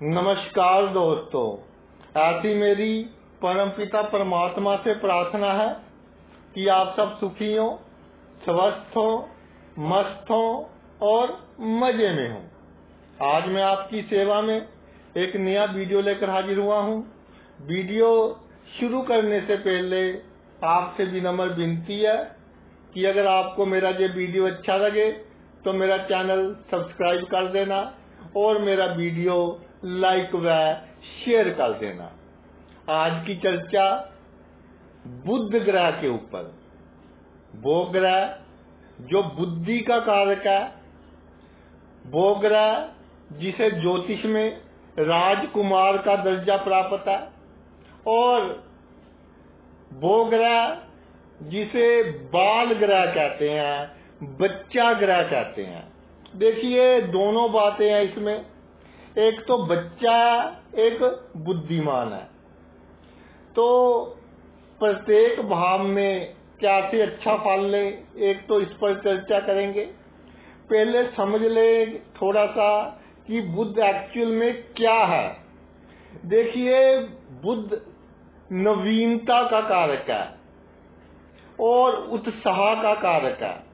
नमस्कार दोस्तों, ऐसी मेरी परमपिता परमात्मा से प्रार्थना है कि आप सब सुखी हो, स्वस्थ हो, मस्त हो और मजे में हो। आज मैं आपकी सेवा में एक नया वीडियो लेकर हाजिर हुआ हूँ। वीडियो शुरू करने से पहले आपसे विनम्र विनती है कि अगर आपको मेरा ये वीडियो अच्छा लगे तो मेरा चैनल सब्सक्राइब कर देना और मेरा वीडियो लाइक व शेयर कर देना। आज की चर्चा बुध ग्रह के ऊपर, वो ग्रह जो बुद्धि का कारक है, वो ग्रह जिसे ज्योतिष में राजकुमार का दर्जा प्राप्त है और वो ग्रह जिसे बाल ग्रह कहते हैं, बच्चा ग्रह कहते हैं। देखिए, दोनों बातें हैं इसमें। एक तो बच्चा, एक बुद्धिमान है। तो प्रत्येक भाव में कैसे अच्छा फल ले, एक तो इस पर चर्चा करेंगे। पहले समझ ले थोड़ा सा कि बुध एक्चुअल में क्या है। देखिए, बुध नवीनता का कारक है और उत्साह का कारक है।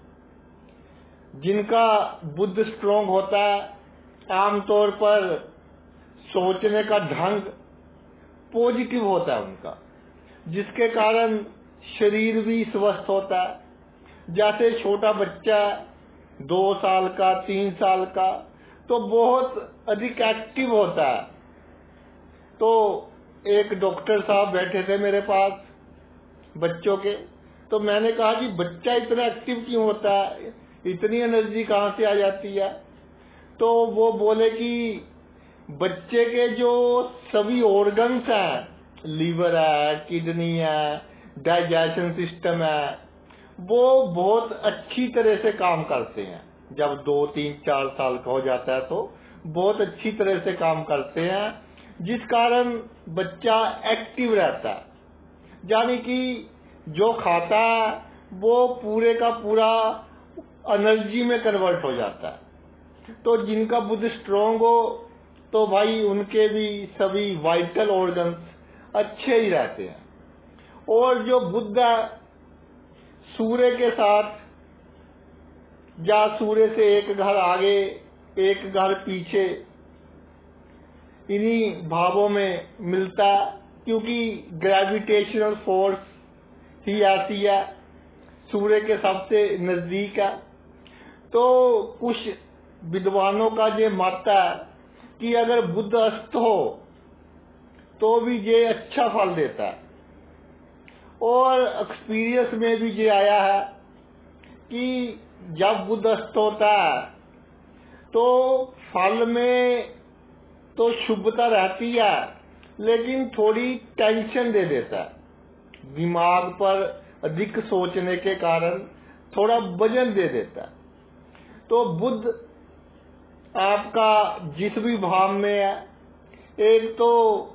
जिनका बुध स्ट्रोंग होता है, आमतौर पर सोचने का ढंग पॉजिटिव होता है उनका, जिसके कारण शरीर भी स्वस्थ होता है। जैसे छोटा बच्चा 2 साल का, 3 साल का, तो बहुत अधिक एक्टिव होता है। तो एक डॉक्टर साहब बैठे थे मेरे पास बच्चों के, तो मैंने कहा कि बच्चा इतना एक्टिव क्यों होता है, इतनी एनर्जी कहाँ से आ जाती है। तो वो बोले कि बच्चे के जो सभी ऑर्गन्स हैं, लीवर है, किडनी है, डाइजेशन सिस्टम है, वो बहुत अच्छी तरह से काम करते हैं। जब 2, 3, 4 साल का हो जाता है तो बहुत अच्छी तरह से काम करते हैं, जिस कारण बच्चा एक्टिव रहता है। यानी कि जो खाता है वो पूरे का पूरा एनर्जी में कन्वर्ट हो जाता है। तो जिनका बुध स्ट्रोंग हो तो भाई उनके भी सभी वाइटल ऑर्गन्स अच्छे ही रहते हैं। और जो बुध सूर्य के साथ या सूर्य से एक घर आगे एक घर पीछे इन्हीं भावों में मिलता है, क्योंकि ग्रेविटेशनल फोर्स ही ऐसी है, सूर्य के सबसे नजदीक है। तो कुछ विद्वानों का ये मत है कि अगर बुध अस्त हो तो भी ये अच्छा फल देता है। और एक्सपीरियंस में भी ये आया है कि जब बुध अस्त होता है तो फल में तो शुभता रहती है, लेकिन थोड़ी टेंशन दे देता है। दिमाग पर अधिक सोचने के कारण थोड़ा वजन दे देता है। तो बुध आपका जिस भी भाव में है, एक तो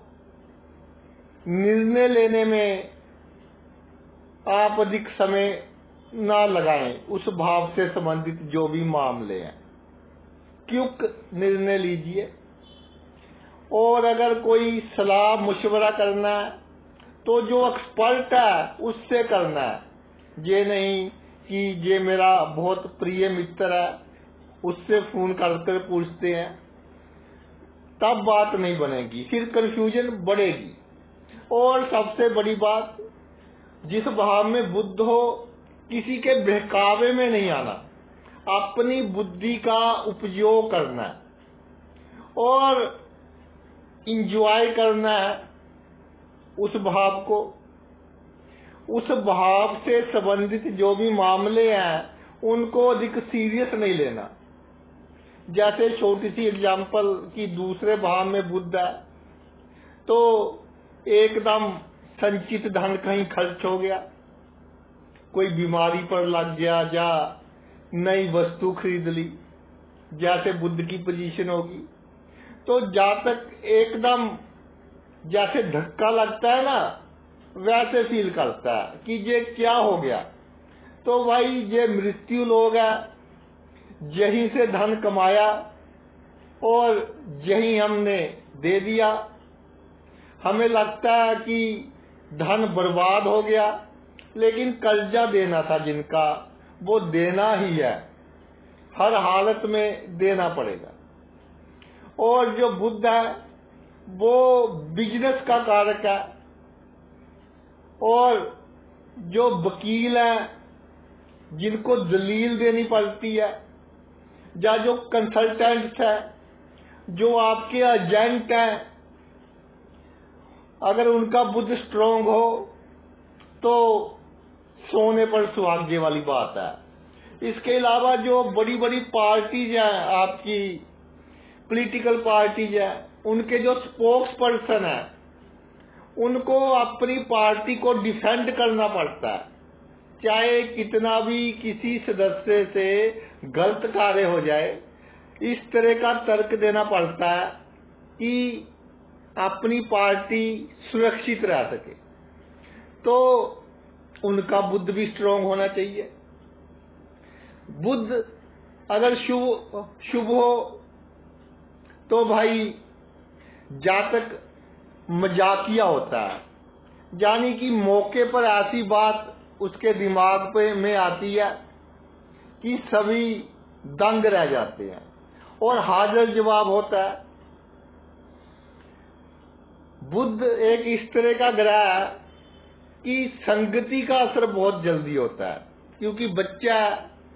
निर्णय लेने में आप अधिक समय ना लगाएं, उस भाव से संबंधित जो भी मामले हैं, क्विक निर्णय लीजिए। और अगर कोई सलाह मशवरा करना है तो जो एक्सपर्ट है उससे करना है। ये नहीं कि ये मेरा बहुत प्रिय मित्र है, उससे फोन करके पूछते हैं, तब बात नहीं बनेगी, फिर कंफ्यूजन बढ़ेगी। और सबसे बड़ी बात, जिस भाव में बुध हो, किसी के बहकावे में नहीं आना, अपनी बुद्धि का उपयोग करना है और इंजॉय करना है उस भाव को। उस भाव से संबंधित जो भी मामले हैं उनको अधिक सीरियस नहीं लेना। जैसे छोटी सी एग्जांपल कि दूसरे भाव में बुध है तो एकदम संचित धन कहीं खर्च हो गया, कोई बीमारी पर लग गया या नई वस्तु खरीद ली, जैसे बुध की पोजीशन होगी, तो जब तक एकदम जैसे धक्का लगता है ना, वैसे फील करता है कि ये क्या हो गया। तो भाई ये मृत्यु लोग है, यहीं से धन कमाया और यही हमने दे दिया। हमें लगता है कि धन बर्बाद हो गया, लेकिन कर्जा देना था जिनका, वो देना ही है, हर हालत में देना पड़ेगा। और जो बुध है वो बिजनेस का कारक है, और जो वकील है जिनको दलील देनी पड़ती है, या जो कंसल्टेंट्स है, जो आपके एजेंट हैं, अगर उनका बुध स्ट्रोंग हो तो सोने पर सुहागे वाली बात है। इसके अलावा जो बड़ी बड़ी पार्टीज हैं, आपकी पॉलिटिकल पार्टीज हैं, उनके जो स्पोक्स पर्सन है, उनको अपनी पार्टी को डिफेंड करना पड़ता है, चाहे कितना भी किसी सदस्य से गलत कार्य हो जाए। इस तरह का तर्क देना पड़ता है कि अपनी पार्टी सुरक्षित रह सके। तो उनका बुध भी स्ट्रांग होना चाहिए। बुध अगर शुभ हो तो भाई जातक मजाकिया होता है, यानी कि मौके पर ऐसी बात उसके दिमाग पे में आती है कि सभी दंग रह जाते हैं, और हाजिर जवाब होता है। बुध एक इस तरह का ग्रह है कि संगति का असर बहुत जल्दी होता है, क्योंकि बच्चा है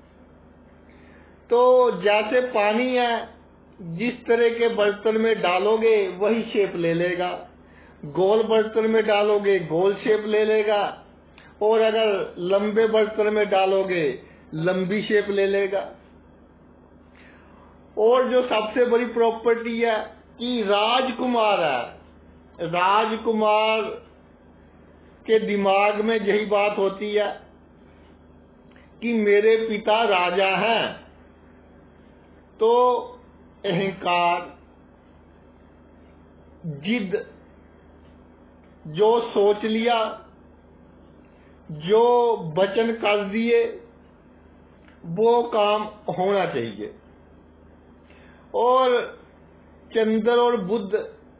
तो जैसे पानी है, जिस तरह के बर्तन में डालोगे वही शेप ले लेगा, गोल बर्तन में डालोगे गोल शेप ले लेगा, और अगर लंबे बर्तन में डालोगे लंबी शेप ले लेगा। और जो सबसे बड़ी प्रॉपर्टी है कि राजकुमार है, राजकुमार के दिमाग में यही बात होती है कि मेरे पिता राजा हैं, तो अहंकार, जिद, जो सोच लिया, जो वचन कर दिए, वो काम होना चाहिए। और चंद्र और बुध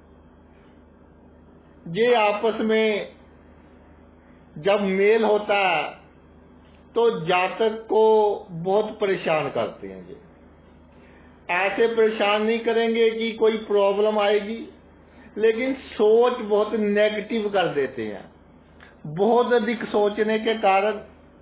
ये आपस में जब मेल होता है तो जातक को बहुत परेशान करते हैं। ये ऐसे परेशान नहीं करेंगे कि कोई प्रॉब्लम आएगी, लेकिन सोच बहुत नेगेटिव कर देते हैं। बहुत अधिक सोचने के कारण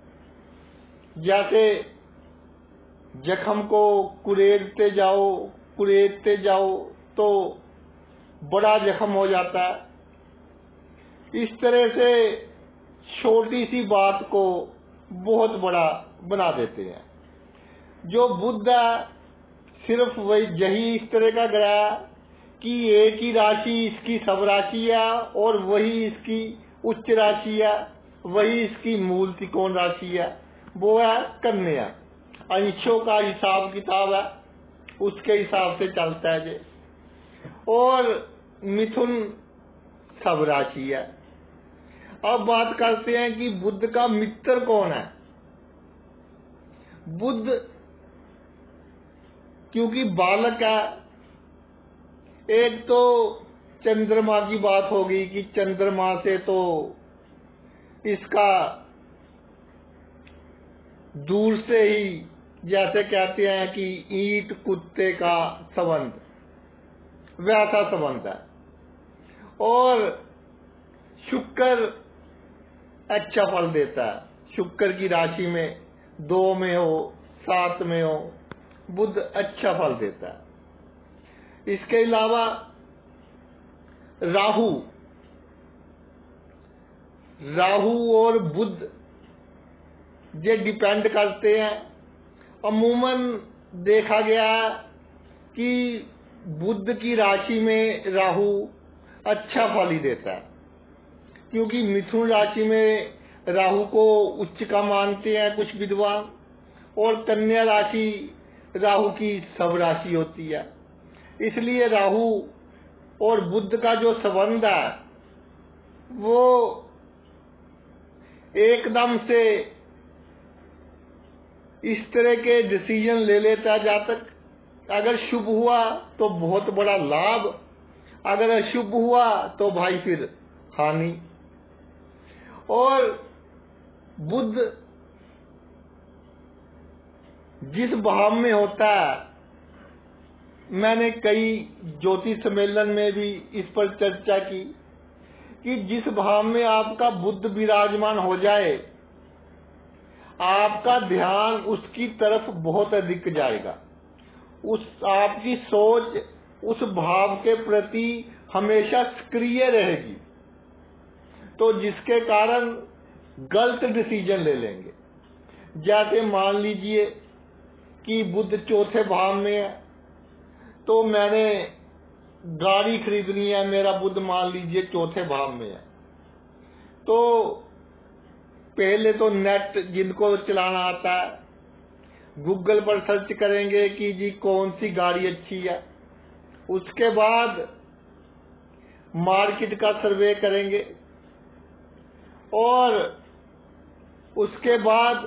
जैसे जख्म को कुरेदते जाओ तो बड़ा जख्म हो जाता है। इस तरह से छोटी सी बात को बहुत बड़ा बना देते हैं। जो बुध है सिर्फ वही यही इस तरह का ग्रह कि एक ही राशि इसकी सब राशि है, और वही इसकी उच्च राशि है, वही इसकी मूल त्रिकोण राशि है, वो है कन्या। अंशों का हिसाब किताब है, उसके हिसाब से चलता है ये। और मिथुन सब राशि है। अब बात करते हैं कि बुध का मित्र कौन है। बुध क्योंकि बालक है, एक तो चंद्रमा की बात होगी कि चंद्रमा से तो इसका दूर से ही, जैसे कहते हैं कि ईंट कुत्ते का संबंध, वैसा संबंध है। और शुक्र अच्छा फल देता है। शुक्र की राशि में 2 में हो, 7 में हो, बुध अच्छा फल देता है। इसके अलावा राहु और बुध ये डिपेंड करते हैं। अमूमन देखा गया कि बुध की राशि में राहु अच्छा फल ही देता है, क्योंकि मिथुन राशि में राहु को उच्च का मानते हैं कुछ विद्वान, और कन्या राशि राहु की सब राशि होती है। इसलिए राहु और बुध का जो संबंध है वो एकदम से इस तरह के डिसीजन ले लेता है जातक अगर शुभ हुआ तो बहुत बड़ा लाभ, अगर अशुभ हुआ तो भाई फिर हानि। और बुध जिस भाव में होता है, मैंने कई ज्योतिष सम्मेलन में भी इस पर चर्चा की कि जिस भाव में आपका बुध विराजमान हो जाए, आपका ध्यान उसकी तरफ बहुत अधिक जाएगा, आपकी सोच उस भाव के प्रति हमेशा सक्रिय रहेगी, तो जिसके कारण गलत डिसीजन ले लेंगे। जैसे मान लीजिए कि बुध चौथे भाव में है, तो मैंने गाड़ी खरीदनी है, मेरा बुध मान लीजिए चौथे भाव में है, तो पहले तो नेट जिनको चलाना आता है गूगल पर सर्च करेंगे कि जी कौन सी गाड़ी अच्छी है, उसके बाद मार्केट का सर्वे करेंगे और उसके बाद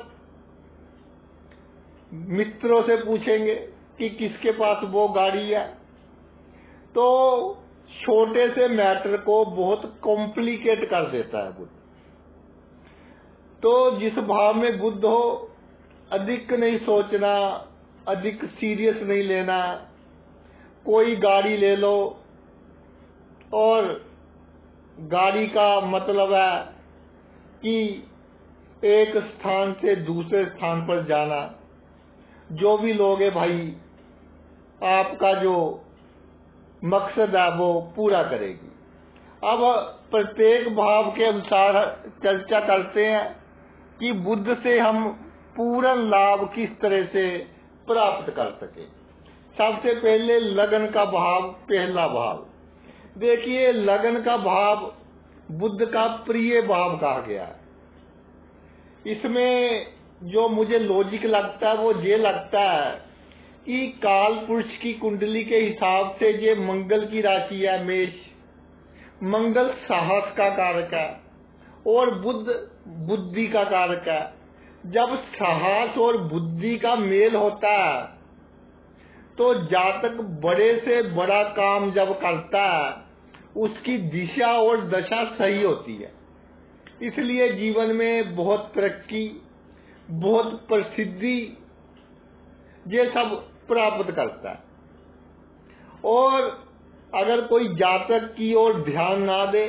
मित्रों से पूछेंगे कि किसके पास वो गाड़ी है। तो छोटे से मैटर को बहुत कॉम्प्लिकेट कर देता है बुध। तो जिस भाव में बुध हो, अधिक नहीं सोचना, अधिक सीरियस नहीं लेना। कोई गाड़ी ले लो और गाड़ी का मतलब है कि एक स्थान से दूसरे स्थान पर जाना। जो भी लोग हैं भाई, आपका जो मकसद है वो पूरा करेगी। अब प्रत्येक भाव के अनुसार चर्चा करते हैं कि बुध से हम पूर्ण लाभ किस तरह से प्राप्त कर सके। सबसे पहले लगन का भाव, पहला भाव देखिए। लगन का भाव बुध का प्रिय भाव कहा गया है। इसमें जो मुझे लॉजिक लगता है वो ये लगता है कि काल पुरुष की कुंडली के हिसाब से ये मंगल की राशि है मेष। मंगल साहस का कारक है और बुध बुद्धि का कारक है। जब साहस और बुद्धि का मेल होता है तो जातक बड़े से बड़ा काम जब करता है उसकी दिशा और दशा सही होती है। इसलिए जीवन में बहुत तरक्की, बहुत प्रसिद्धि ये सब प्राप्त करता है। और अगर कोई जातक की ओर ध्यान ना दे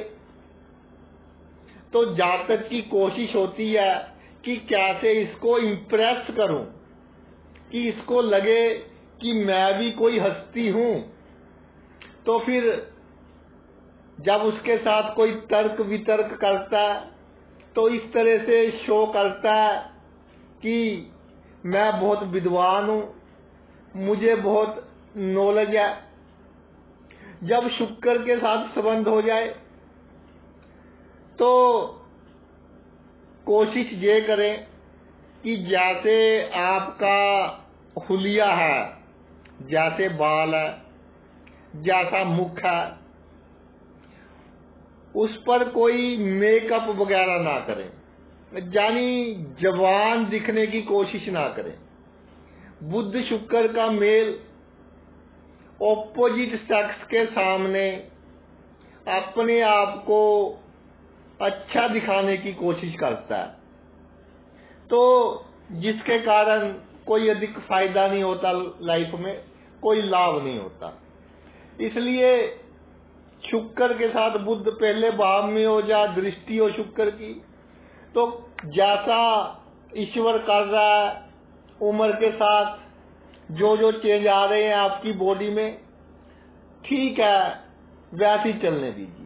तो जातक की कोशिश होती है कि कैसे इसको इम्प्रेस करूं, कि इसको लगे कि मैं भी कोई हस्ती हूं। तो फिर जब उसके साथ कोई तर्क वितर्क करता है तो इस तरह से शो करता है कि मैं बहुत विद्वान हूं, मुझे बहुत नॉलेज है। जब शुक्र के साथ संबंध हो जाए तो कोशिश ये करें कि जैसे आपका हुलिया है, जैसे बाल है, जैसा मुख है, उस पर कोई मेकअप वगैरह ना करें, यानी जवान दिखने की कोशिश ना करें। बुध शुक्र का मेल ऑपोजिट सेक्स के सामने अपने आप को अच्छा दिखाने की कोशिश करता है, तो जिसके कारण कोई अधिक फायदा नहीं होता, लाइफ में कोई लाभ नहीं होता। इसलिए शुक्र के साथ बुध पहले भाव में हो जा, दृष्टि हो शुक्र की, तो जैसा ईश्वर कर रहा है उम्र के साथ जो जो चेंज आ रहे हैं आपकी बॉडी में, ठीक है वैसे ही चलने दीजिए।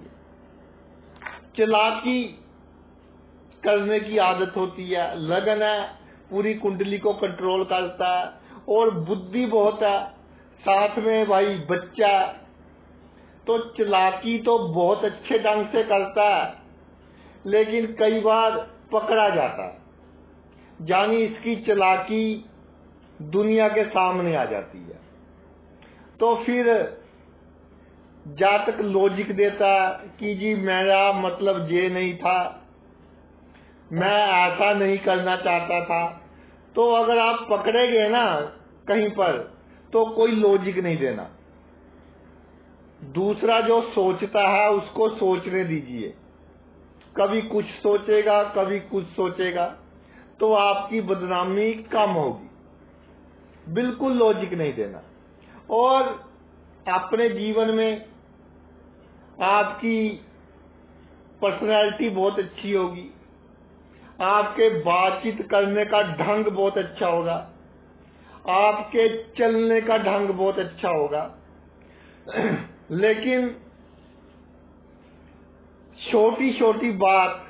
चालाकी करने की आदत होती है, लगन है, पूरी कुंडली को कंट्रोल करता है और बुद्धि बहुत है, साथ में भाई बच्चा, तो चालाकी तो बहुत अच्छे ढंग से करता है, लेकिन कई बार पकड़ा जाता है, यानी इसकी चालाकी दुनिया के सामने आ जाती है। तो फिर जातक लॉजिक देता कि जी मेरा मतलब ये नहीं था, मैं ऐसा नहीं करना चाहता था। तो अगर आप पकड़े गए ना कहीं पर, तो कोई लॉजिक नहीं देना। दूसरा जो सोचता है उसको सोचने दीजिए, कभी कुछ सोचेगा कभी कुछ सोचेगा, तो आपकी बदनामी कम होगी। बिल्कुल लॉजिक नहीं देना। और अपने जीवन में आपकी पर्सनैलिटी बहुत अच्छी होगी, आपके बातचीत करने का ढंग बहुत अच्छा होगा, आपके चलने का ढंग बहुत अच्छा होगा। लेकिन छोटी छोटी बात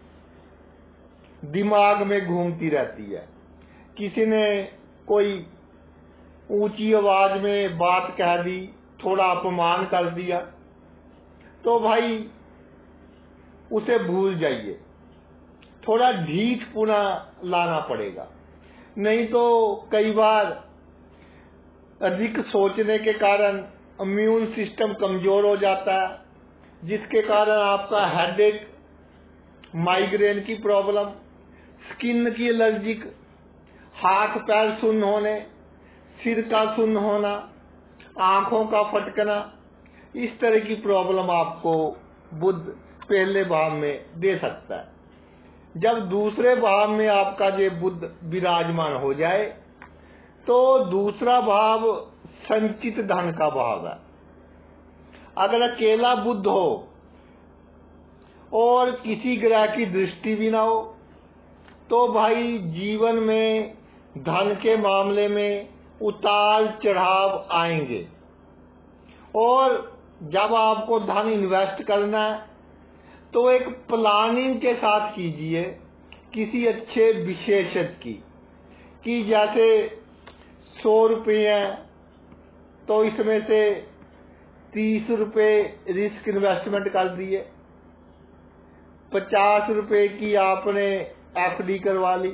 दिमाग में घूमती रहती है। किसी ने कोई ऊंची आवाज में बात कह दी, थोड़ा अपमान कर दिया, तो भाई उसे भूल जाइए, थोड़ा ढीठपुना लाना पड़ेगा। नहीं तो कई बार अधिक सोचने के कारण इम्यून सिस्टम कमजोर हो जाता है, जिसके कारण आपका हेडेक, माइग्रेन की प्रॉब्लम, स्किन की एलर्जिक, हाथ पैर सुन्न होने, सिर का सुन्न होना, आंखों का फटकना, इस तरह की प्रॉब्लम आपको बुध पहले भाव में दे सकता है। जब दूसरे भाव में आपका ये बुध विराजमान हो जाए तो दूसरा भाव संचित धन का भाव है। अगर अकेला बुध हो और किसी ग्रह की दृष्टि भी ना हो तो भाई जीवन में धन के मामले में उतार चढ़ाव आएंगे। और जब आपको धन इन्वेस्ट करना है तो एक प्लानिंग के साथ कीजिए, किसी अच्छे विशेषज्ञ की। जैसे 100 रुपये हैं तो इसमें से 30 रुपये रिस्क इन्वेस्टमेंट कर दिए, 50 रुपये की आपने एफडी करवा ली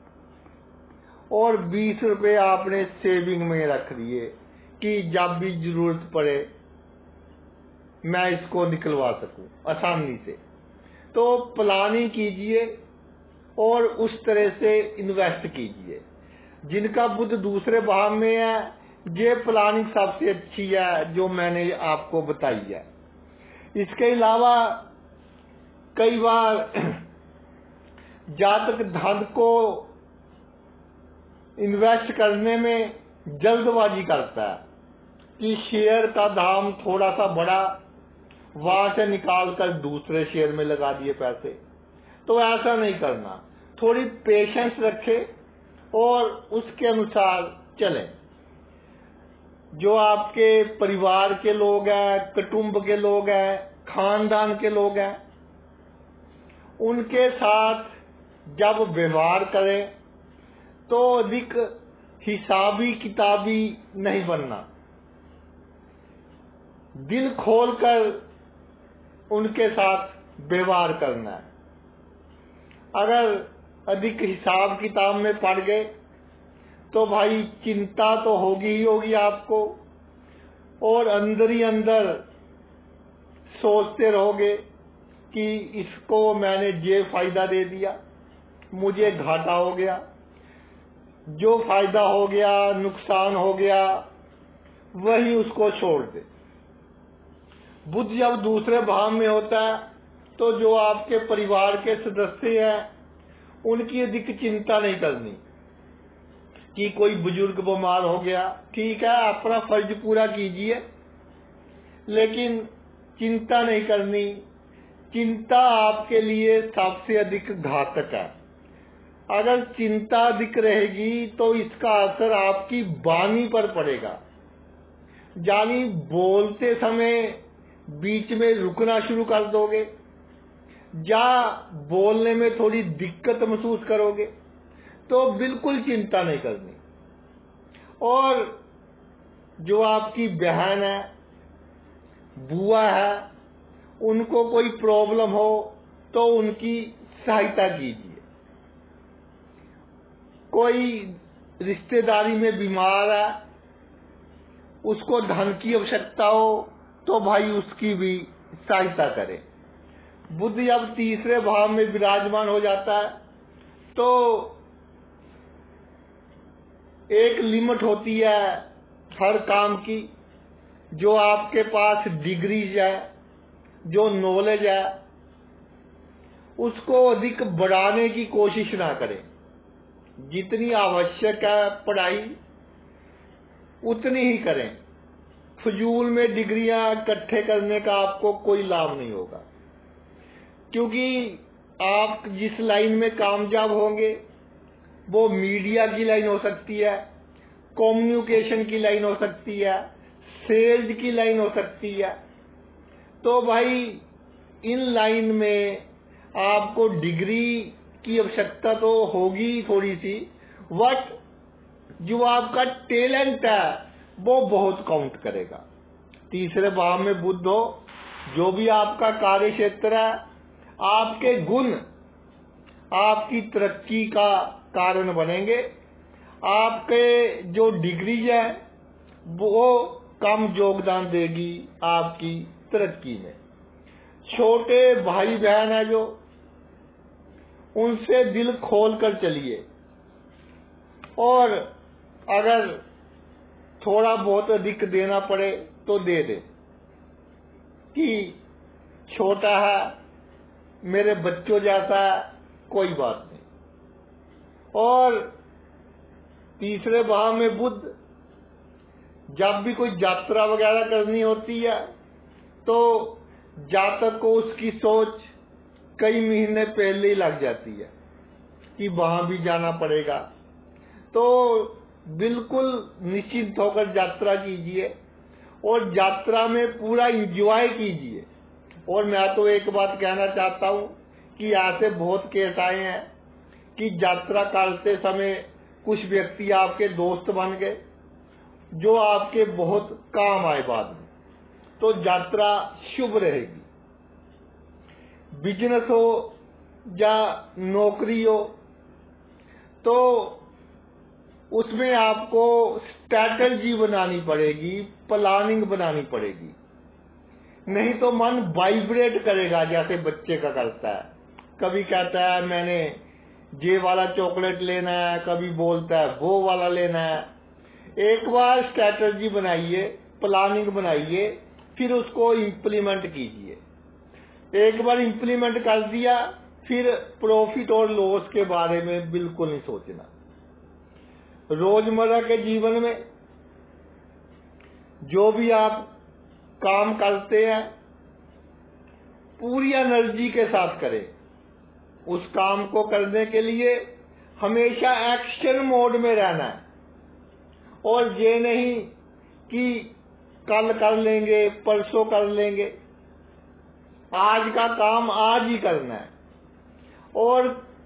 और 20 रुपये आपने सेविंग में रख दिए कि जब भी जरूरत पड़े मैं इसको निकलवा सकूं आसानी से। तो प्लानिंग कीजिए और उस तरह से इन्वेस्ट कीजिए। जिनका बुध दूसरे भाव में है, ये प्लानिंग सबसे अच्छी है जो मैंने आपको बताई है। इसके अलावा कई बार जातक धन को इन्वेस्ट करने में जल्दबाजी करता है कि शेयर का दाम थोड़ा सा बढ़ा, वहां से निकाल कर दूसरे शेयर में लगा दिए पैसे। तो ऐसा नहीं करना, थोड़ी पेशेंस रखें और उसके अनुसार चलें। जो आपके परिवार के लोग हैं, कुटुंब के लोग हैं, खानदान के लोग हैं, उनके साथ जब व्यवहार करें तो अधिक हिसाबी किताबी नहीं बनना, दिल खोलकर उनके साथ व्यवहार करना है। अगर अधिक हिसाब किताब में पड़ गए तो भाई चिंता तो होगी ही होगी आपको, और अंदर ही अंदर सोचते रहोगे कि इसको मैंने ये फायदा दे दिया, मुझे घाटा हो गया, जो फायदा हो गया नुकसान हो गया वही उसको छोड़ दे। बुध जब दूसरे भाव में होता है तो जो आपके परिवार के सदस्य हैं उनकी अधिक चिंता नहीं करनी कि कोई बुजुर्ग बीमार हो गया, ठीक है अपना फर्ज पूरा कीजिए, लेकिन चिंता नहीं करनी। चिंता आपके लिए सबसे अधिक घातक है। अगर चिंता अधिक रहेगी तो इसका असर आपकी वाणी पर पड़ेगा, यानी बोलते समय बीच में रुकना शुरू कर दोगे या बोलने में थोड़ी दिक्कत महसूस करोगे। तो बिल्कुल चिंता नहीं करनी। और जो आपकी बहन है, बुआ है, उनको कोई प्रॉब्लम हो तो उनकी सहायता कीजिए। कोई रिश्तेदारी में बीमार है, उसको धन की आवश्यकता हो तो भाई उसकी भी सहायता करें। बुध जब तीसरे भाव में विराजमान हो जाता है तो एक लिमिट होती है हर काम की, जो आपके पास डिग्रीज है, जो नॉलेज है, उसको अधिक बढ़ाने की कोशिश ना करें। जितनी आवश्यक है पढ़ाई उतनी ही करें। फजूल में डिग्रियां इकट्ठे करने का आपको कोई लाभ नहीं होगा, क्योंकि आप जिस लाइन में कामयाब होंगे वो मीडिया की लाइन हो सकती है, कम्युनिकेशन की लाइन हो सकती है, सेल्स की लाइन हो सकती है। तो भाई इन लाइन में आपको डिग्री की आवश्यकता तो होगी थोड़ी सी, बट जो आपका टैलेंट है वो बहुत काउंट करेगा। तीसरे भाव में बुध हो, जो भी आपका कार्य क्षेत्र है, आपके गुण आपकी तरक्की का कारण बनेंगे। आपके जो डिग्री है वो कम योगदान देगी आपकी तरक्की में। छोटे भाई बहन है जो, उनसे दिल खोल कर चलिए, और अगर थोड़ा बहुत अधिक देना पड़े तो दे दे, कि छोटा है, मेरे बच्चों जैसा है, कोई बात नहीं। और तीसरे भाव में बुध, जब भी कोई यात्रा वगैरह करनी होती है तो जातक को उसकी सोच कई महीने पहले ही लग जाती है कि वहां भी जाना पड़ेगा। तो बिल्कुल निश्चिंत होकर यात्रा कीजिए और यात्रा में पूरा एंजॉय कीजिए। और मैं तो एक बात कहना चाहता हूं कि ऐसे बहुत केस आए हैं कि यात्रा करते समय कुछ व्यक्ति आपके दोस्त बन गए जो आपके बहुत काम आए बाद में। तो यात्रा शुभ रहेगी। बिजनेस हो या नौकरी हो तो उसमें आपको स्ट्रैटेजी बनानी पड़ेगी, प्लानिंग बनानी पड़ेगी, नहीं तो मन वाइब्रेट करेगा जैसे बच्चे का करता है। कभी कहता है मैंने ये वाला चॉकलेट लेना है, कभी बोलता है वो वाला लेना है। एक बार स्ट्रैटेजी बनाइए, प्लानिंग बनाइए, फिर उसको इम्प्लीमेंट कीजिए। एक बार इम्प्लीमेंट कर दिया, फिर प्रॉफिट और लॉस के बारे में बिल्कुल नहीं सोचना। रोजमर्रा के जीवन में जो भी आप काम करते हैं पूरी एनर्जी के साथ करें। उस काम को करने के लिए हमेशा एक्शन मोड में रहना है, और ये नहीं कि कल कर लेंगे, परसों कर लेंगे। आज का काम आज ही करना है। और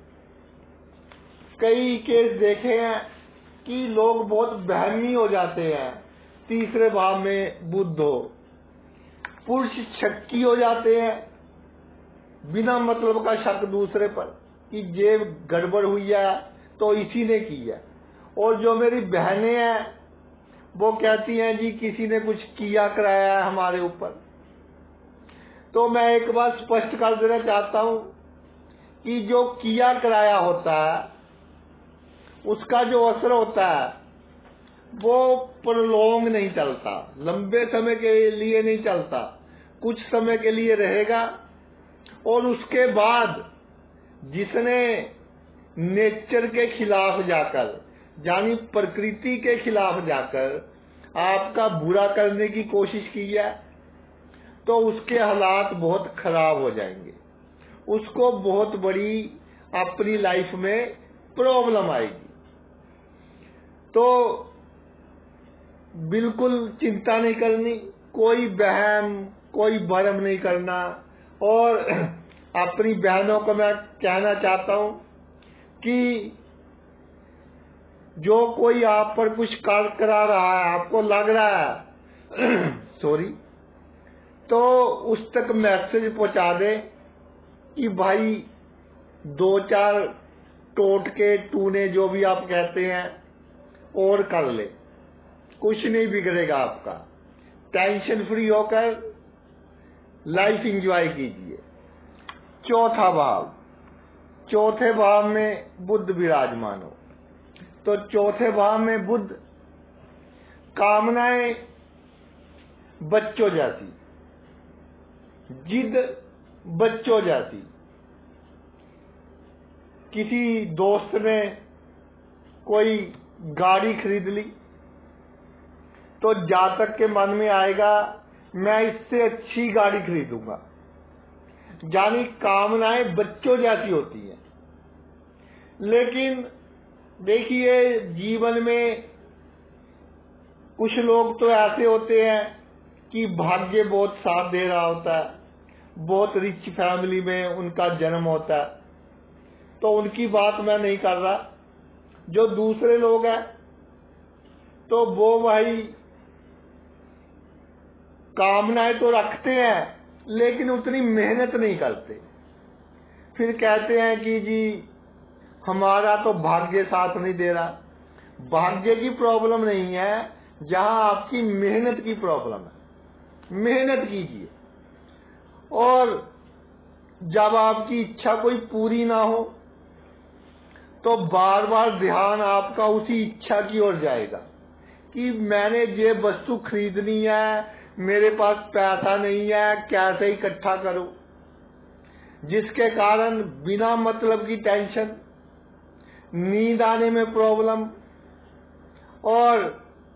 कई केस देखे हैं कि लोग बहुत बहमी हो जाते हैं। तीसरे भाव में बुध हो, पुरुष शक्की हो जाते हैं, बिना मतलब का शक दूसरे पर कि ये गड़बड़ हुई है तो इसी ने की है। और जो मेरी बहनें हैं वो कहती हैं जी किसी ने कुछ किया कराया है हमारे ऊपर। तो मैं एक बात स्पष्ट कर देना चाहता हूं कि जो किया कराया होता है उसका जो असर होता है वो प्रलोंग नहीं चलता, लंबे समय के लिए नहीं चलता, कुछ समय के लिए रहेगा। और उसके बाद जिसने नेचर के खिलाफ जाकर, यानी प्रकृति के खिलाफ जाकर आपका बुरा करने की कोशिश की है तो उसके हालात बहुत खराब हो जाएंगे। उसको बहुत बड़ी अपनी लाइफ में प्रॉब्लम आएगी। तो बिल्कुल चिंता नहीं करनी, कोई बहम, कोई भरम नहीं करना। और अपनी बहनों को मैं कहना चाहता हूं कि जो कोई आप पर कुछ कार्य करा रहा है, आपको लग रहा है सॉरी, तो उस तक मैसेज पहुंचा दे कि भाई 2-4 टोटके टूने जो भी आप कहते हैं और कर ले, कुछ नहीं बिगड़ेगा आपका। टेंशन फ्री होकर लाइफ एंजॉय कीजिए। चौथा भाव, चौथे भाव में बुध विराजमान हो, तो चौथे भाव में बुध कामनाएं बच्चों जाती, जिद बच्चों जाती। किसी दोस्त ने कोई गाड़ी खरीद ली तो जातक के मन में आएगा मैं इससे अच्छी गाड़ी खरीदूंगा, यानी कामनाएं बच्चों जैसी होती हैं। लेकिन देखिए, जीवन में कुछ लोग तो ऐसे होते हैं कि भाग्य बहुत साथ दे रहा होता है, बहुत रिच फैमिली में उनका जन्म होता है, तो उनकी बात मैं नहीं कर रहा। जो दूसरे लोग हैं तो वो भाई कामनाएं तो रखते हैं लेकिन उतनी मेहनत नहीं करते। फिर कहते हैं कि जी हमारा तो भाग्य साथ नहीं दे रहा। भाग्य की प्रॉब्लम नहीं है, जहां आपकी मेहनत की प्रॉब्लम है। मेहनत कीजिए, और जब आपकी इच्छा कोई पूरी ना हो तो बार बार ध्यान आपका उसी इच्छा की ओर जाएगा कि मैंने ये वस्तु खरीदनी है, मेरे पास पैसा नहीं है, कैसे इकट्ठा करूं, जिसके कारण बिना मतलब की टेंशन, नींद आने में प्रॉब्लम, और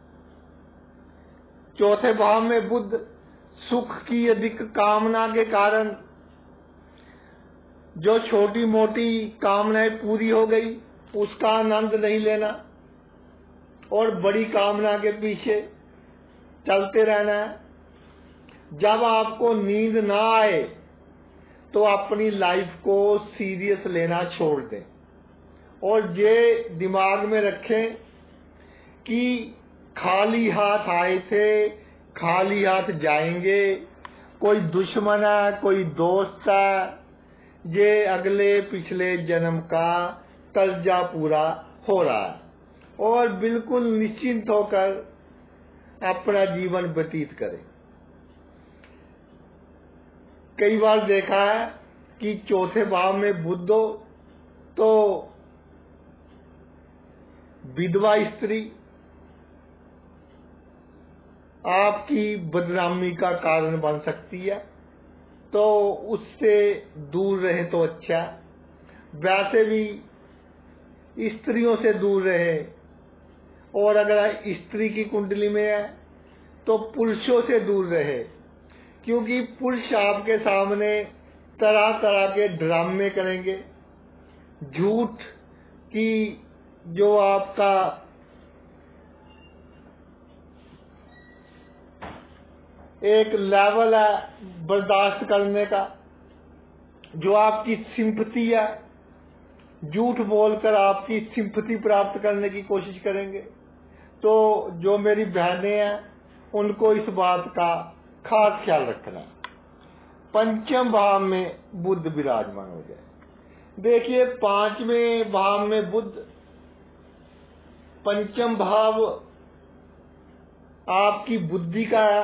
चौथे भाव में बुध सुख की अधिक कामना के कारण जो छोटी मोटी कामनाएं पूरी हो गई उसका आनंद नहीं लेना और बड़ी कामना के पीछे चलते रहना है। जब आपको नींद ना आए तो अपनी लाइफ को सीरियस लेना छोड़ दें और ये दिमाग में रखें कि खाली हाथ आए थे, खाली हाथ जाएंगे। कोई दुश्मन है, कोई दोस्त है, ये अगले पिछले जन्म का कर्जा पूरा हो रहा है और बिल्कुल निश्चिंत होकर अपना जीवन व्यतीत करें। कई बार देखा है कि चौथे भाव में बुध हो तो विधवा स्त्री आपकी बदनामी का कारण बन सकती है, तो उससे दूर रहे तो अच्छा। वैसे भी स्त्रियों से दूर रहे, और अगर स्त्री की कुंडली में है तो पुरुषों से दूर रहे, क्योंकि पुरुष आपके सामने तरह तरह के ड्रामे करेंगे। झूठ की जो आपका एक लेवल है बर्दाश्त करने का, जो आपकी सिंपैथी है, झूठ बोलकर आपकी सिंपैथी प्राप्त करने की कोशिश करेंगे। तो जो मेरी बहनें हैं उनको इस बात का खास ख्याल रखना। पंचम भाव में बुध विराजमान हो जाए। देखिए, पांचवें भाव में बुध, पंचम भाव आपकी बुद्धि का है,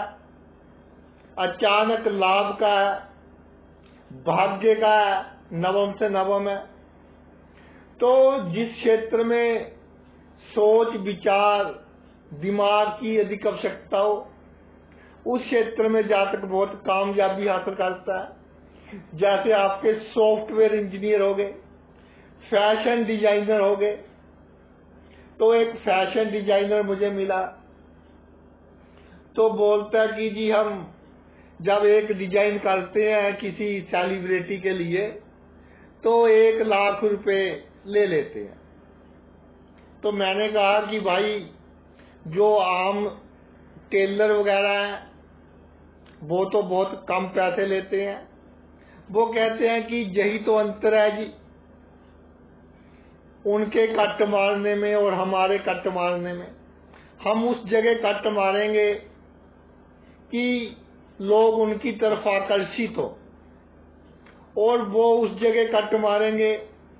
अचानक लाभ का है, भाग्य का है, नवम से नवम है। तो जिस क्षेत्र में सोच विचार दिमाग की अधिक आवश्यकता हो उस क्षेत्र में जातक बहुत कामयाबी हासिल करता है। जैसे आपके सॉफ्टवेयर इंजीनियर हो गए, फैशन डिजाइनर हो गए। तो एक फैशन डिजाइनर मुझे मिला तो बोलता है कि जी हम जब एक डिजाइन करते हैं किसी सेलिब्रिटी के लिए तो 1 लाख रुपए ले लेते हैं। तो मैंने कहा कि भाई जो आम टेलर वगैरह हैं वो तो बहुत कम पैसे लेते हैं। वो कहते हैं कि यही तो अंतर है जी, उनके कट मारने में और हमारे कट मारने में। हम उस जगह कट मारेंगे कि लोग उनकी तरफ आकर्षित हो, और वो उस जगह कट मारेंगे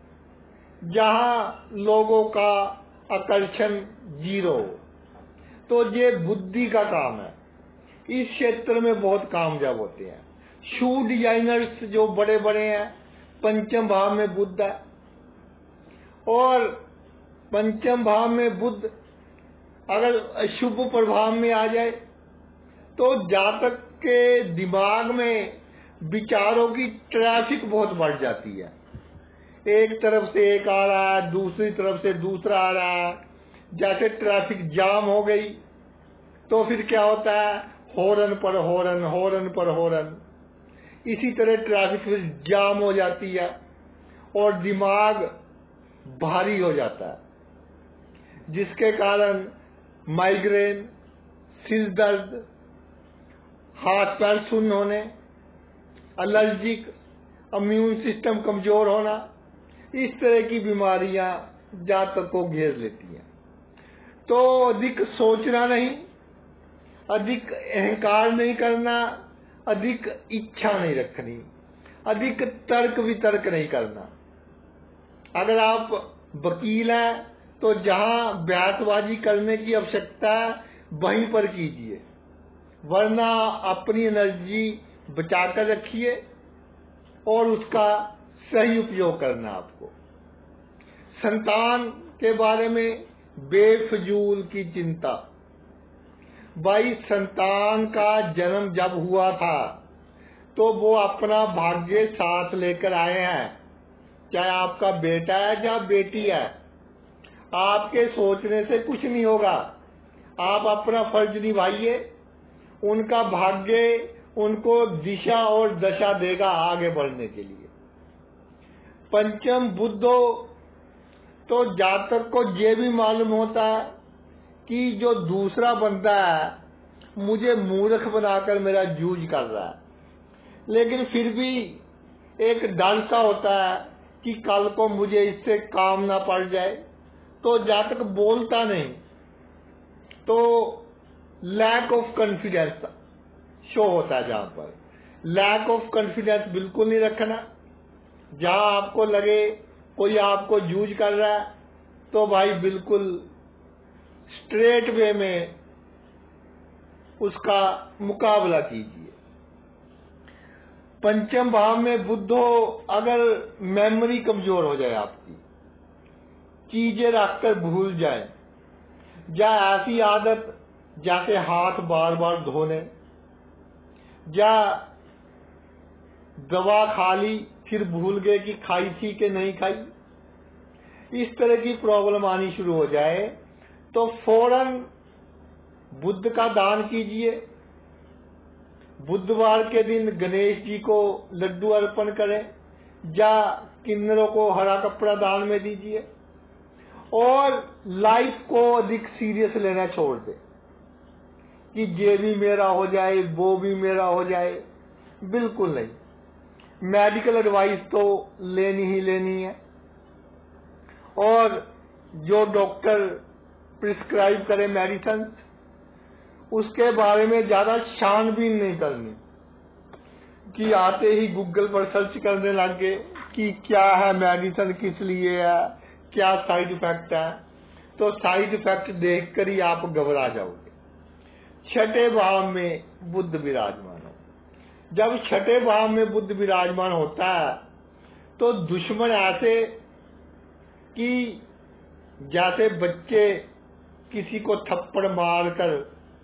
जहां लोगों का आकर्षण 0 हो। तो ये बुद्धि का काम है, इस क्षेत्र में बहुत कामयाब होते हैं। शू डिजाइनर्स जो बड़े बड़े हैं, पंचम भाव में बुध है, और पंचम भाव में बुध अगर शुभ प्रभाव में आ जाए तो जातक के दिमाग में विचारों की ट्रैफिक बहुत बढ़ जाती है। एक तरफ से एक आ रहा है, दूसरी तरफ से दूसरा आ रहा है। जैसे ट्रैफिक जाम हो गई तो फिर क्या होता है, हॉर्न पर हॉर्न, हॉर्न पर हॉर्न। इसी तरह ट्रैफिक फिर जाम हो जाती है और दिमाग भारी हो जाता है, जिसके कारण माइग्रेन, सिर दर्द, हाथ पैर सुन्न होने, एलर्जिक, इम्यून सिस्टम कमजोर होना, इस तरह की बीमारियां जातक को घेर लेती हैं। तो अधिक सोचना नहीं, अधिक अहंकार नहीं करना, अधिक इच्छा नहीं रखनी, अधिक तर्क वितर्क नहीं करना। अगर आप वकील हैं तो जहां बहसबाजी करने की आवश्यकता है वहीं पर कीजिए, वरना अपनी एनर्जी बचाकर रखिए और उसका सही उपयोग करना। आपको संतान के बारे में बेफजूल की चिंता। भाई, संतान का जन्म जब हुआ था तो वो अपना भाग्य साथ लेकर आए हैं, चाहे आपका बेटा है या बेटी है। आपके सोचने से कुछ नहीं होगा, आप अपना फर्ज निभाइए, उनका भाग्य उनको दिशा और दशा देगा आगे बढ़ने के लिए। पंचम बुध हो तो जातक को ये भी मालूम होता है कि जो दूसरा बंदा है मुझे मूर्ख बनाकर मेरा जूझ कर रहा है, लेकिन फिर भी एक डर सा होता है कि कल को मुझे इससे काम ना पड़ जाए, तो जातक बोलता नहीं। तो लैक ऑफ कॉन्फिडेंस शो होता है। जहां पर लैक ऑफ कॉन्फिडेंस बिल्कुल नहीं रखना। जहां आपको लगे कोई आपको जूझ कर रहा है तो भाई बिल्कुल स्ट्रेट वे में उसका मुकाबला कीजिए। पंचम भाव में बुध हो, अगर मेमोरी कमजोर हो जाए, आपकी चीजें रखकर भूल जाए, या ऐसी आदत जैसे हाथ बार बार धोने, या दवा खा ली फिर भूल गए कि खाई थी कि नहीं खाई, इस तरह की प्रॉब्लम आनी शुरू हो जाए तो फौरन बुध का दान कीजिए। बुधवार के दिन गणेश जी को लड्डू अर्पण करें या किन्नरों को हरा कपड़ा दान में दीजिए, और लाइफ को अधिक सीरियस लेना छोड़ दें कि ये भी मेरा हो जाए, वो भी मेरा हो जाए। बिल्कुल नहीं। मेडिकल एडवाइस तो लेनी ही लेनी है, और जो डॉक्टर प्रिस्क्राइब करे मेडिसिन, उसके बारे में ज्यादा छानबीन नहीं करनी कि आते ही गूगल पर सर्च करने लग गए कि क्या है मेडिसिन, किस लिए है, क्या साइड इफेक्ट है। तो साइड इफेक्ट देखकर ही आप घबरा जाओगे। छठे भाव में बुध विराजमान हो, जब छठे भाव में बुध विराजमान होता है तो दुश्मन ऐसे कि जैसे बच्चे किसी को थप्पड़ मारकर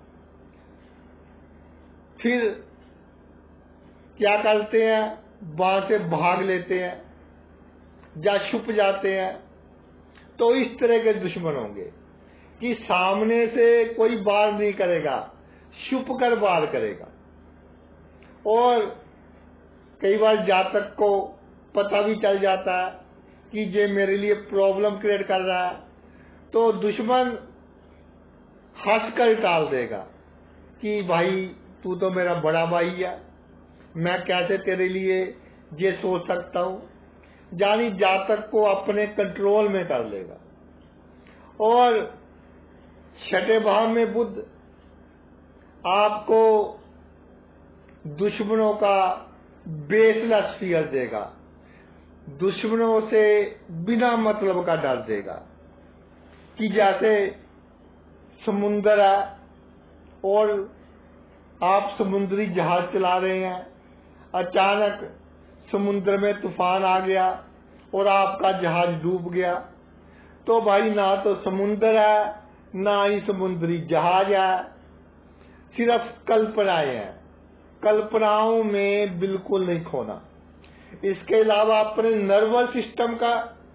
फिर क्या करते हैं, वहां से भाग लेते हैं या छुप जाते हैं, तो इस तरह के दुश्मन होंगे कि सामने से कोई वार नहीं करेगा, छुप कर वार करेगा। और कई बार जातक को पता भी चल जाता है कि ये मेरे लिए प्रॉब्लम क्रिएट कर रहा है, तो दुश्मन हंसकर टाल देगा कि भाई तू तो मेरा बड़ा भाई है, मैं कैसे तेरे लिए ये सोच सकता हूं। यानी जातक को अपने कंट्रोल में कर लेगा। और छठे भाव में बुध आपको दुश्मनों का बेसलेस फियर देगा, दुश्मनों से बिना मतलब का डर देगा कि जैसे समुंदर है और आप समुद्री जहाज चला रहे हैं, अचानक समुद्र में तूफान आ गया और आपका जहाज डूब गया, तो भाई ना तो समुद्र है ना ही समुद्री जहाज है, सिर्फ कल्पनाएं हैं। कल्पनाओं में बिल्कुल नहीं खोना। इसके अलावा अपने नर्वस सिस्टम का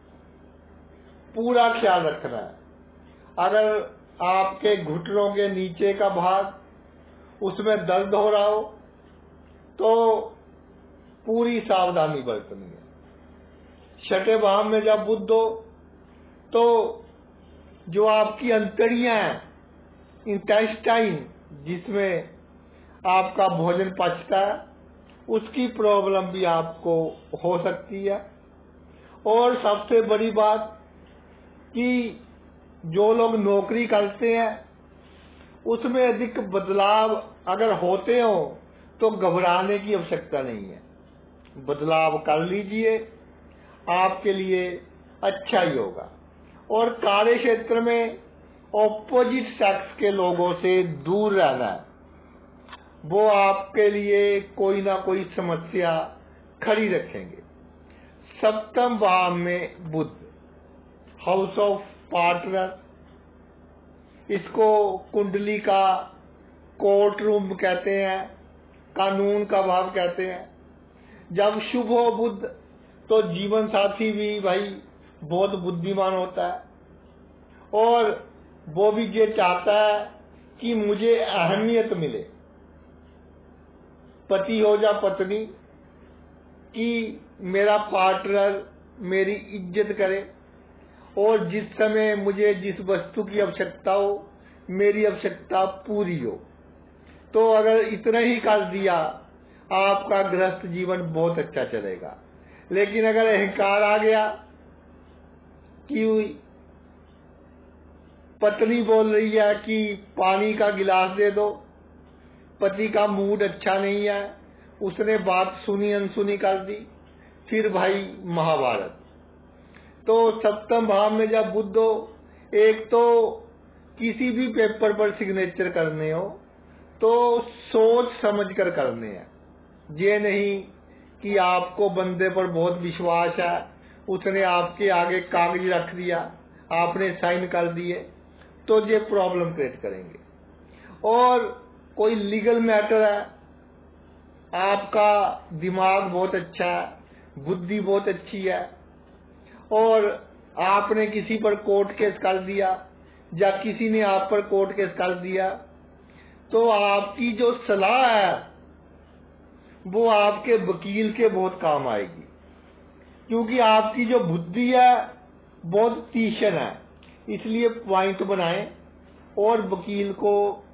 पूरा ख्याल रखना है। अगर आपके घुटनों के नीचे का भाग उसमें दर्द हो रहा हो तो पूरी सावधानी बरतनी है। छठे भाव में जब बुध हो तो जो आपकी अंतड़ियां हैं, इंटेस्टाइन, जिसमें आपका भोजन पचता है, उसकी प्रॉब्लम भी आपको हो सकती है। और सबसे बड़ी बात कि जो लोग नौकरी करते हैं उसमें अधिक बदलाव अगर होते हो तो घबराने की आवश्यकता नहीं है। बदलाव कर लीजिए, आपके लिए अच्छा ही होगा। और कार्य क्षेत्र में ऑपोजिट सेक्स के लोगों से दूर रहना है, वो आपके लिए कोई ना कोई समस्या खड़ी रखेंगे। सप्तम भाव में बुध, हाउस ऑफ पार्टनर, इसको कुंडली का कोर्ट रूम कहते हैं, कानून का भाव कहते हैं। जब शुभ हो बुध तो जीवन साथी भी भाई बहुत बुद्धिमान होता है और वो भी ये चाहता है कि मुझे अहमियत मिले, पति हो या पत्नी, कि मेरा पार्टनर मेरी इज्जत करे और जिस समय मुझे जिस वस्तु की आवश्यकता हो मेरी आवश्यकता पूरी हो। तो अगर इतना ही कर दिया आपका गृहस्थ जीवन बहुत अच्छा चलेगा। लेकिन अगर अहंकार आ गया कि पत्नी बोल रही है कि पानी का गिलास दे दो, पति का मूड अच्छा नहीं है, उसने बात सुनी अनसुनी कर दी, फिर भाई महाभारत। तो सप्तम भाव में जब बुध हो, एक तो किसी भी पेपर पर सिग्नेचर करने हो तो सोच समझ कर करने हैं। ये नहीं कि आपको बंदे पर बहुत विश्वास है, उसने आपके आगे कागज रख दिया, आपने साइन कर दिए, तो ये प्रॉब्लम क्रिएट करेंगे। और कोई लीगल मैटर है, आपका दिमाग बहुत अच्छा है, बुद्धि बहुत अच्छी है और आपने किसी पर कोर्ट केस कर दिया या किसी ने आप पर कोर्ट केस कर दिया, तो आपकी जो सलाह है वो आपके वकील के बहुत काम आएगी, क्योंकि आपकी जो बुद्धि है बहुत तीक्ष्ण है। इसलिए पॉइंट बनाएं और वकील को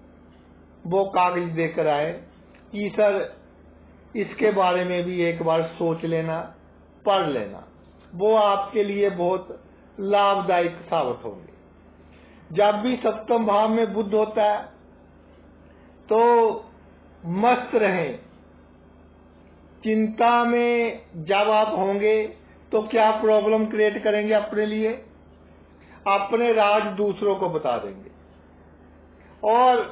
वो कागज देकर आए कि सर इसके बारे में भी एक बार सोच लेना, पढ़ लेना, वो आपके लिए बहुत लाभदायक साबित होंगे। जब भी सप्तम भाव में बुध होता है तो मस्त रहें। चिंता में जब आप होंगे तो क्या प्रॉब्लम क्रिएट करेंगे अपने लिए, अपने राज दूसरों को बता देंगे। और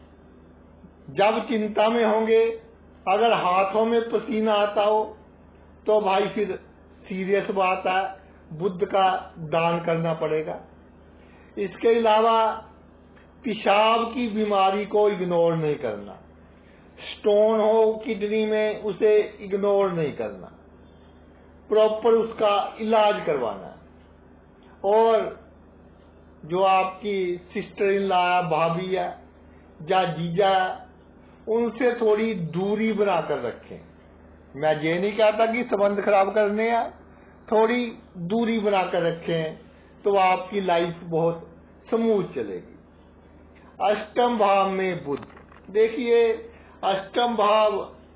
जब चिंता में होंगे, अगर हाथों में पसीना आता हो तो भाई फिर सीरियस बात है, बुध का दान करना पड़ेगा। इसके अलावा पेशाब की बीमारी को इग्नोर नहीं करना। स्टोन हो किडनी में उसे इग्नोर नहीं करना, प्रॉपर उसका इलाज करवाना। और जो आपकी सिस्टर इन लॉ, भाभी है या जीजा है, उनसे थोड़ी दूरी बनाकर रखें। मैं ये नहीं कहता कि संबंध खराब करने हैं, थोड़ी दूरी बनाकर रखें तो आपकी लाइफ बहुत स्मूथ चलेगी। अष्टम भाव में बुध, देखिए अष्टम भाव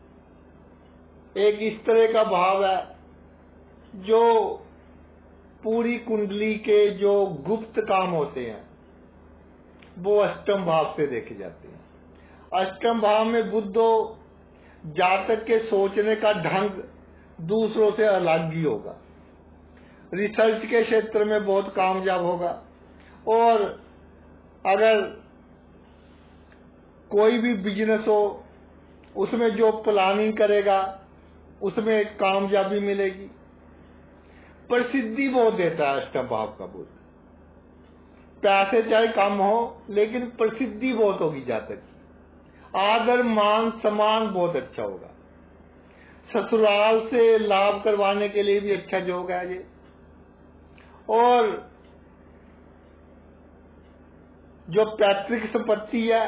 एक इस तरह का भाव है जो पूरी कुंडली के जो गुप्त काम होते हैं वो अष्टम भाव से देखे जाते हैं। अष्टम भाव में बुध हो, जातक के सोचने का ढंग दूसरों से अलग ही होगा, रिसर्च के क्षेत्र में बहुत कामयाब होगा और अगर कोई भी बिजनेस हो उसमें जो प्लानिंग करेगा उसमें कामयाबी मिलेगी। प्रसिद्धि बहुत देता है अष्टम भाव का बुध। पैसे चाहे कम हो लेकिन प्रसिद्धि बहुत होगी जातक की, आदर मान सम्मान बहुत अच्छा होगा। ससुराल से लाभ करवाने के लिए भी अच्छा योग है ये। और जो पैतृक संपत्ति है,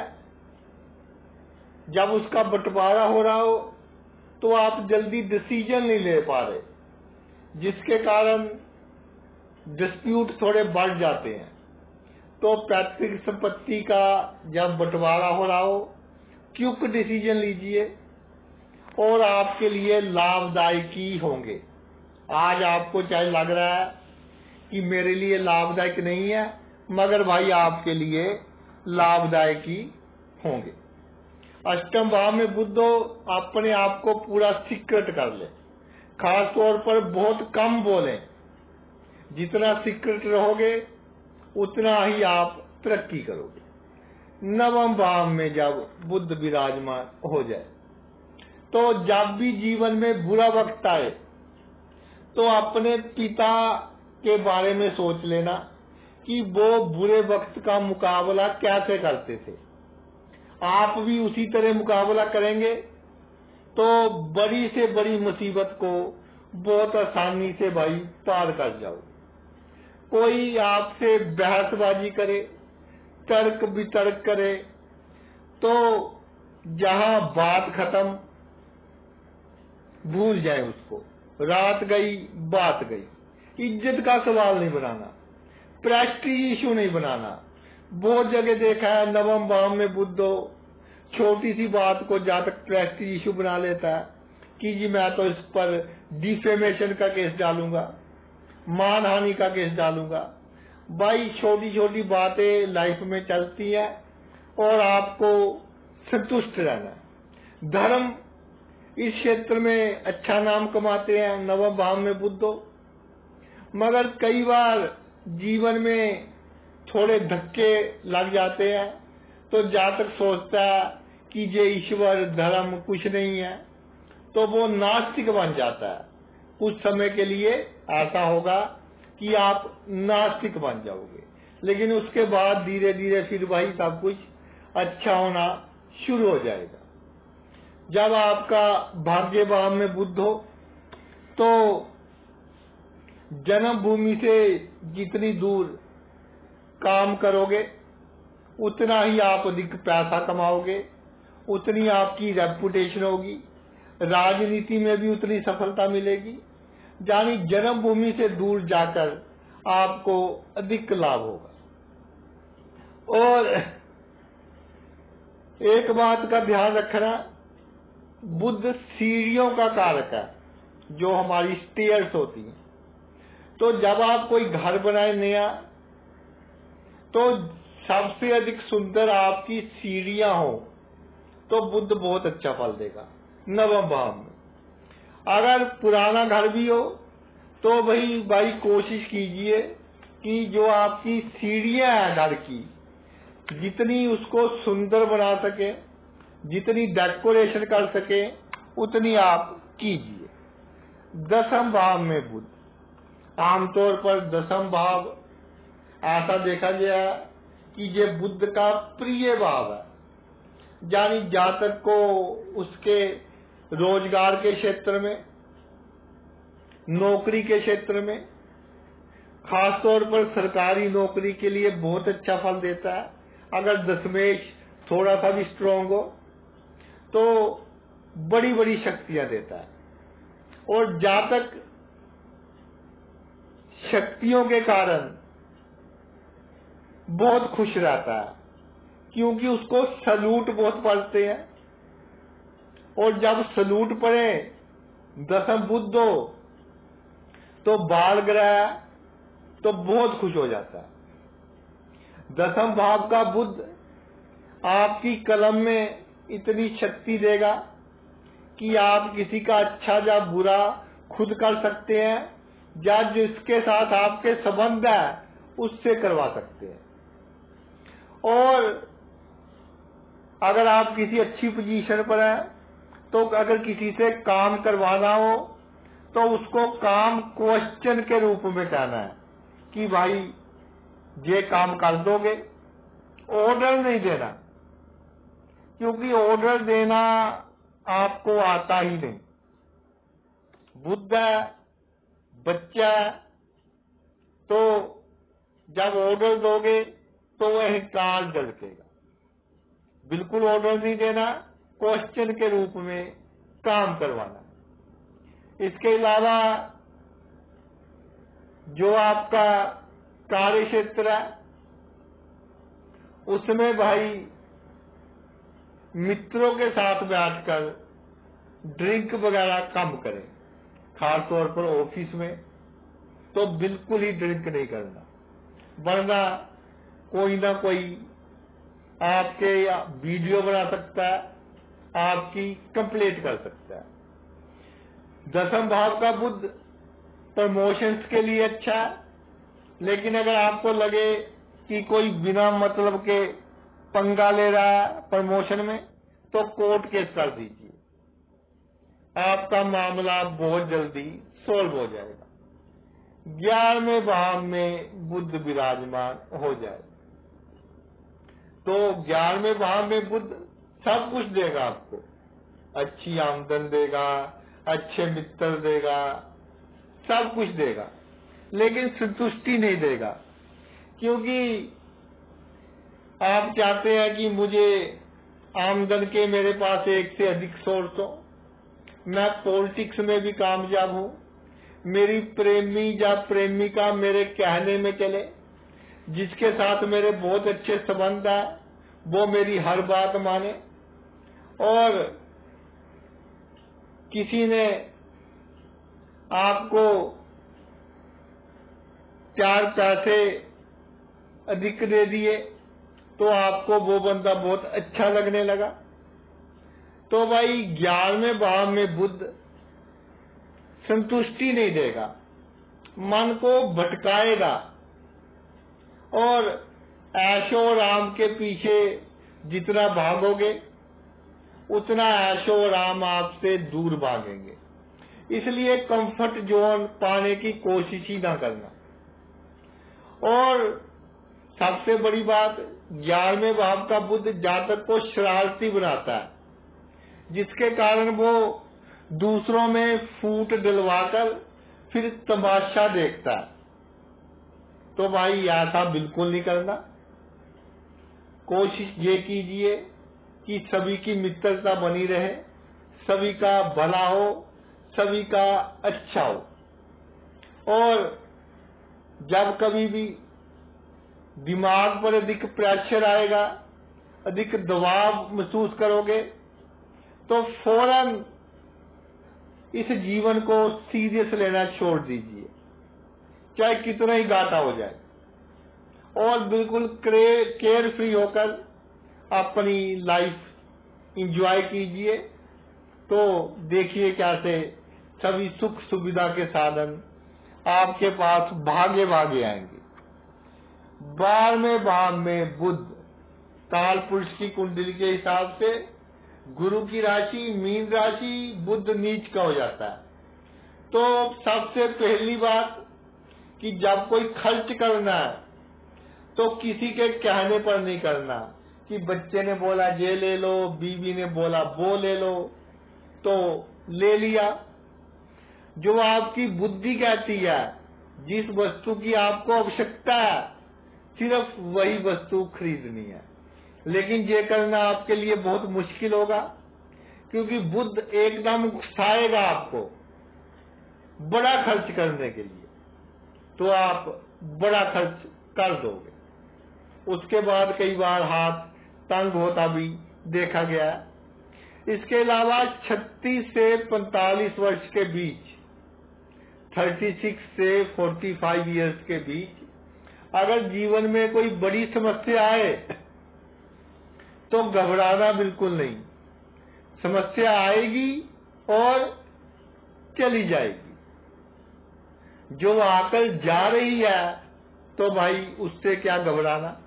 जब उसका बंटवारा हो रहा हो तो आप जल्दी डिसीजन नहीं ले पा रहे, जिसके कारण डिस्प्यूट थोड़े बढ़ जाते हैं। तो पैतृक संपत्ति का जब बंटवारा हो रहा हो, क्विक डिसीजन लीजिए और आपके लिए लाभदायकी होंगे। आज आपको चाहे लग रहा है कि मेरे लिए लाभदायक नहीं है, मगर भाई आपके लिए लाभदायकी होंगे। अष्टम भाव में बुध हो, अपने आप को पूरा सीक्रेट कर ले, खास तौर पर बहुत कम बोलें। जितना सीक्रेट रहोगे उतना ही आप तरक्की करोगे। नवम भाव में जब बुध विराजमान हो जाए तो जब भी जीवन में बुरा वक्त आए तो अपने पिता के बारे में सोच लेना कि वो बुरे वक्त का मुकाबला कैसे करते थे। आप भी उसी तरह मुकाबला करेंगे तो बड़ी से बड़ी मुसीबत को बहुत आसानी से भाई पार कर जाओ। कोई आपसे बहसबाजी करे, तर्क वितर्क करे, तो जहां बात खत्म भूल जाए उसको। रात गई बात गई। इज्जत का सवाल नहीं बनाना, प्रेस्टीज इशू नहीं बनाना। बहुत जगह देखा है नवम भाव में बुध हो, छोटी सी बात को जहां तक प्रेस्टीज इशू बना लेता है कि जी मैं तो इस पर डिफेमेशन का केस डालूंगा, मानहानि का केस डालूंगा। भाई छोटी छोटी बातें लाइफ में चलती है और आपको संतुष्ट रहना है। धर्म इस क्षेत्र में अच्छा नाम कमाते हैं नवम भाव में बुध हो, मगर कई बार जीवन में थोड़े धक्के लग जाते हैं तो जहां तक सोचता है कि ये ईश्वर धर्म कुछ नहीं है तो वो नास्तिक बन जाता है। कुछ समय के लिए ऐसा होगा कि आप नास्तिक बन जाओगे, लेकिन उसके बाद धीरे धीरे फिर वही सब कुछ अच्छा होना शुरू हो जाएगा। जब आपका भाग्य भाव में बुध हो तो जन्मभूमि से जितनी दूर काम करोगे उतना ही आप अधिक पैसा कमाओगे, उतनी आपकी रेपुटेशन होगी, राजनीति में भी उतनी सफलता मिलेगी। यानी जन्मभूमि से दूर जाकर आपको अधिक लाभ होगा। और एक बात का ध्यान रखना, बुध सीढ़ियों का कारक है, जो हमारी स्टेयर्स होती हैं। तो जब आप कोई घर बनाए नया तो सबसे अधिक सुंदर आपकी सीढ़ियां हो तो बुध बहुत अच्छा फल देगा नवम भाव में। अगर पुराना घर भी हो तो भाई कोशिश कीजिए कि जो आपकी सीढ़ियां हैं घर की, जितनी उसको सुंदर बना सके, जितनी डेकोरेशन कर सके, उतनी आप कीजिए। दसम भाव में बुध, आमतौर पर दसम भाव ऐसा देखा गया कि ये बुध का प्रिय भाव है। यानी जातक को उसके रोजगार के क्षेत्र में, नौकरी के क्षेत्र में, खास तौर पर सरकारी नौकरी के लिए बहुत अच्छा फल देता है। अगर दशमेश थोड़ा सा भी स्ट्रांग हो तो बड़ी बड़ी शक्तियां देता है। और जातक शक्तियों के कारण बहुत खुश रहता है, क्योंकि उसको सलूट बहुत पड़ते हैं। और जब सलूट पड़े दसम बुध हो तो बाल ग्रह तो बहुत खुश हो जाता है। दसम भाव का बुध आपकी कलम में इतनी शक्ति देगा कि आप किसी का अच्छा या बुरा खुद कर सकते हैं, या जिसके साथ आपके संबंध है उससे करवा सकते हैं। और अगर आप किसी अच्छी पोजीशन पर हैं तो अगर किसी से काम करवाना हो तो उसको काम क्वेश्चन के रूप में कहना है कि भाई ये काम कर दोगे। ऑर्डर नहीं देना, क्योंकि ऑर्डर देना आपको आता ही नहीं। बुद्ध है, बच्चा है, तो जब ऑर्डर दोगे तो वह काल झलकेगा। बिल्कुल ऑर्डर नहीं देना, क्वेश्चन के रूप में काम करवाना। इसके अलावा जो आपका कार्य क्षेत्र है उसमें भाई मित्रों के साथ बैठकर ड्रिंक वगैरह कम करें। खास तौर पर ऑफिस में तो बिल्कुल ही ड्रिंक नहीं करना, वरना कोई ना कोई आपके वीडियो बना सकता है, आपकी कंप्लेंट कर सकता है। दसम भाव का बुध प्रमोशंस के लिए अच्छा है, लेकिन अगर आपको लगे कि कोई बिना मतलब के पंगा ले रहा है प्रमोशन में, तो कोर्ट केस कर दीजिए, आपका मामला बहुत जल्दी सोल्व हो जाएगा। 11वें भाव में बुध विराजमान हो जाए तो 11वें भाव में बुध सब कुछ देगा आपको। अच्छी आमदन देगा, अच्छे मित्र देगा, सब कुछ देगा, लेकिन संतुष्टि नहीं देगा। क्योंकि आप चाहते हैं कि मुझे आमदन के मेरे पास एक से अधिक सोर्स हो, मैं पॉलिटिक्स में भी कामयाब हूं, मेरी प्रेमी या प्रेमिका मेरे कहने में चले, जिसके साथ मेरे बहुत अच्छे संबंध है वो मेरी हर बात माने, और किसी ने आपको 4 पैसे अधिक दे दिए तो आपको वो बंदा बहुत अच्छा लगने लगा। तो भाई 11वें भाव में बुध संतुष्टि नहीं देगा, मन को भटकाएगा, और ऐशो राम के पीछे जितना भागोगे उतना ऐशो राम आपसे दूर भागेंगे। इसलिए कंफर्ट जोन पाने की कोशिश ही ना करना। और सबसे बड़ी बात, 11वें भाव का बुध जातक को शरारती बनाता है, जिसके कारण वो दूसरों में फूट डलवाकर फिर तमाशा देखता है। तो भाई ऐसा बिल्कुल नहीं करना। कोशिश ये कीजिए कि सभी की मित्रता बनी रहे, सभी का भला हो, सभी का अच्छा हो। और जब कभी भी दिमाग पर अधिक प्रेशर आएगा, अधिक दबाव महसूस करोगे, तो फौरन इस जीवन को सीरियस लेना छोड़ दीजिए, चाहे कितना ही घाटा हो जाए, और बिल्कुल केयर फ्री होकर अपनी लाइफ एंजॉय कीजिए। तो देखिए कैसे सभी सुख सुविधा के साधन आपके पास भागे भागे आएंगे। 12वें भाव में बुध काल पुरुष की कुंडली के हिसाब से गुरु की राशि मीन राशि, बुध नीच का हो जाता है। तो सबसे पहली बात कि जब कोई खर्च करना है तो किसी के कहने पर नहीं करना, कि बच्चे ने बोला ये ले लो, बीवी ने बोला वो ले लो, तो ले लिया। जो आपकी बुद्धि कहती है, जिस वस्तु की आपको आवश्यकता है, सिर्फ वही वस्तु खरीदनी है। लेकिन ये करना आपके लिए बहुत मुश्किल होगा, क्योंकि बुध एकदम उकसाएगा आपको बड़ा खर्च करने के लिए, तो आप बड़ा खर्च कर दोगे। उसके बाद कई बार हाथ तंग होता भी देखा गया है। इसके अलावा 36 से 45 वर्ष के बीच, 36 से 45 इयर्स के बीच अगर जीवन में कोई बड़ी समस्या आए तो घबराना बिल्कुल नहीं। समस्या आएगी और चली जाएगी। जो आकर जा रही है तो भाई उससे क्या घबराना।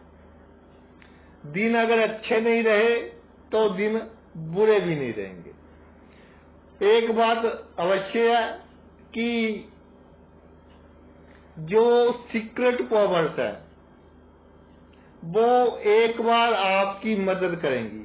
दिन अगर अच्छे नहीं रहे तो दिन बुरे भी नहीं रहेंगे। एक बात अवश्य है कि जो सीक्रेट पावर्स है वो एक बार आपकी मदद करेंगी।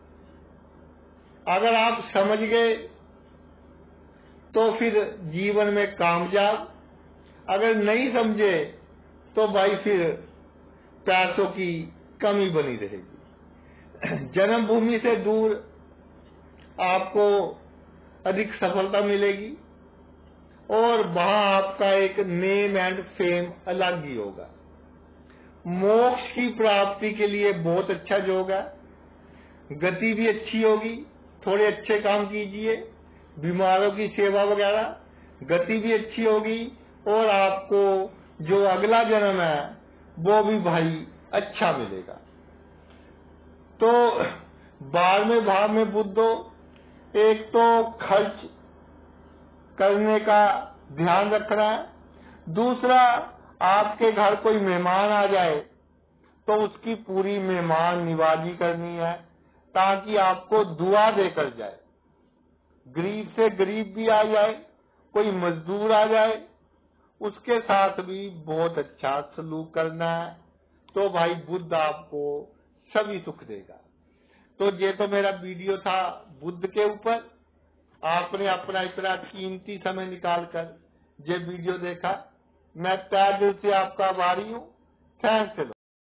अगर आप समझ गए तो फिर जीवन में कामयाब, अगर नहीं समझे तो भाई फिर पैसों की कमी बनी रहेगी। जन्मभूमि से दूर आपको अधिक सफलता मिलेगी और वहां आपका एक नेम एंड फेम अलग ही होगा। मोक्ष की प्राप्ति के लिए बहुत अच्छा योग है, गति भी अच्छी होगी, थोड़े अच्छे काम कीजिए, बीमारों की सेवा वगैरह, गति भी अच्छी होगी और आपको जो अगला जन्म है वो भी भाई अच्छा मिलेगा। तो 12वें भाव में बुध हो, एक तो खर्च करने का ध्यान रखना है, दूसरा आपके घर कोई मेहमान आ जाए तो उसकी पूरी मेहमान निवाजी करनी है ताकि आपको दुआ देकर जाए। गरीब से गरीब भी आ जाए, कोई मजदूर आ जाए, उसके साथ भी बहुत अच्छा सलूक करना है, तो भाई बुद्ध आपको सभी सुख देगा। तो ये तो मेरा वीडियो था बुद्ध के ऊपर। आपने अपना इतना कीमती समय निकालकर ये वीडियो देखा, मैं तहे दिल से आपका आभारी हूँ। थैंक्स।